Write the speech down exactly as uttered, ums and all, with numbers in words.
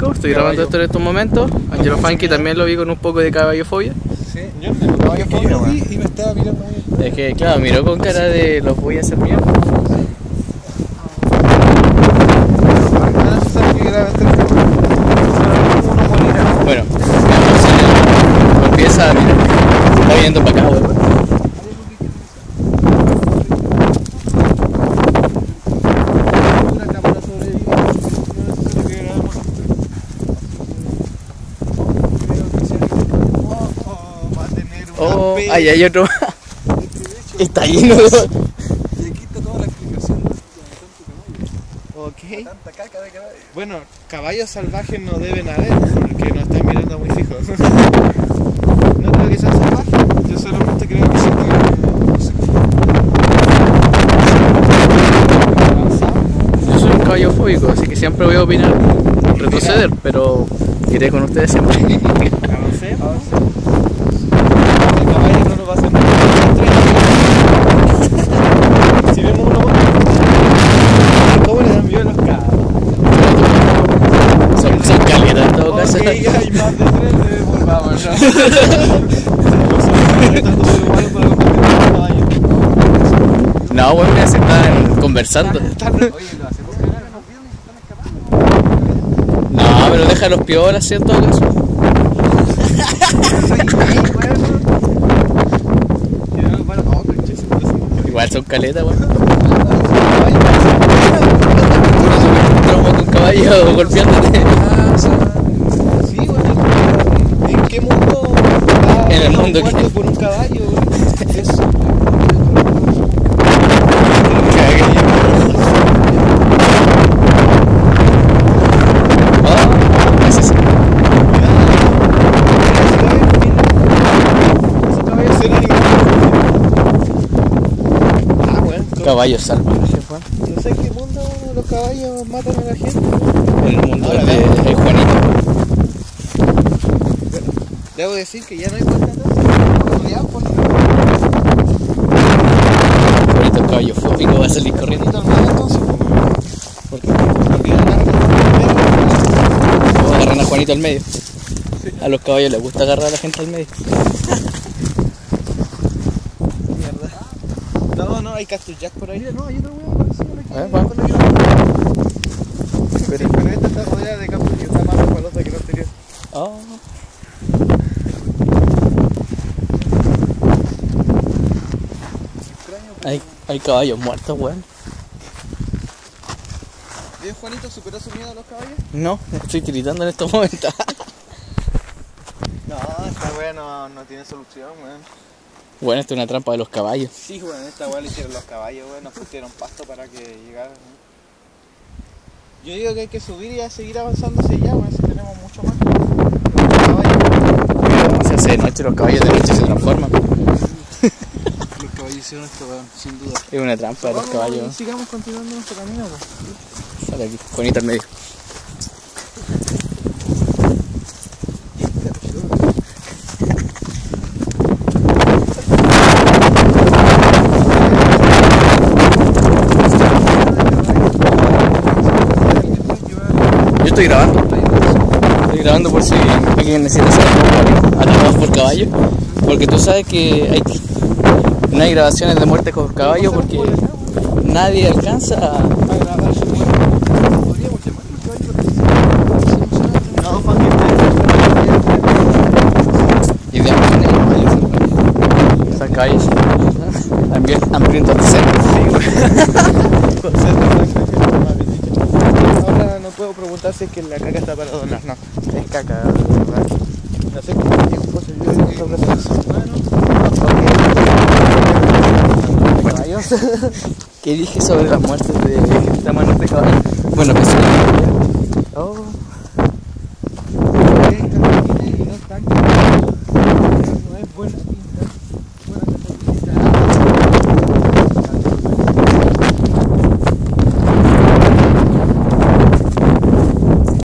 grabando, estoy grabando esto en estos momentos. Angelo Funky también lo vi con un poco de caballofobia. Sí, yo no tengo caballofobia, yo lo vi y me estaba mirando muy bien. Es que, claro, miró con cara de los voy a hacer mierda. Bueno, empieza a mirar. Está viendo para acá, weón. Oh, ahí hay otro. Está lleno de... Y aquí está toda la explicación de tanto caballo. Ok. Tanta caca de caballo. Bueno, caballos salvajes no deben haber porque nos están mirando muy fijos. No creo que sean salvajes. Yo solamente creo que son caballos. Yo soy un caballofóbico, así que siempre voy a opinar. Retroceder, pero iré con ustedes siempre. Avancé, avancé. El caballo no nos va a hacer nada. Si vemos una moto, ¿cómo le dan miedo a los caballos? Son, son caletas en todo caso. Ok, hay más de tres, eh, volvamos ya. No, bueno, ya se están conversando. No, pero deja los piolas, ¿sí? En todo caso. Igual son caletas, weón. Tromo con caballo golpeándote. Sí, bueno, ¿en qué mundo En el mundo muerto que... por un caballo? Eso. Oh, ese sí. Caballos salvajes, Juan. No sé en qué mundo los caballos matan a la gente. En el mundo de, de Juanito. Debo decir que ya no hay vuelta atrás. Juanito caballofóbico va a salir corriendo. ¿Por qué? Porque agarran O agarran a Juanito al medio. A los caballos les gusta agarrar a la gente al medio. No, no, hay Cactus Jack por ahí. No, hay otro weón. A ver, vamos. Pero, pero esta está rodeada de Cactus y está más resbalosa que la anterior. Oh. Hay, hay caballos muertos, weón. ¿Bien, Juanito, superó su miedo a los caballos? No, estoy tiritando en estos momentos. No, esta weá no, no tiene solución, weón. Bueno, esto es una trampa de los caballos. Sí, weón, esta weá le hicieron los caballos, weón. Nos pusieron pasto para que llegaran. Yo digo que hay que subir y a seguir avanzando hacia allá, weón, si tenemos mucho más. Los caballos. Se hace de noche, los caballos de noche se transforman. Los caballos hicieron esto, weón, sin duda. Es una trampa de los Vamos, caballos. sigamos continuando nuestro camino, weón. Sale aquí, Juanito al medio. Yo estoy grabando. Estoy grabando por si alguien necesita saber atrapados por caballo. Porque tú sabes que hay, no hay grabaciones de muerte con caballo porque nadie alcanza a... Y de esas calles hambrientos de sed. Ahora no puedo preguntar si es que la caca está para donar, no. Es caca, ¿verdad? No sé cómo es un poco yo ¿Qué dije sobre las muertes de esta mano de caballo? Bueno, que sí. Oh.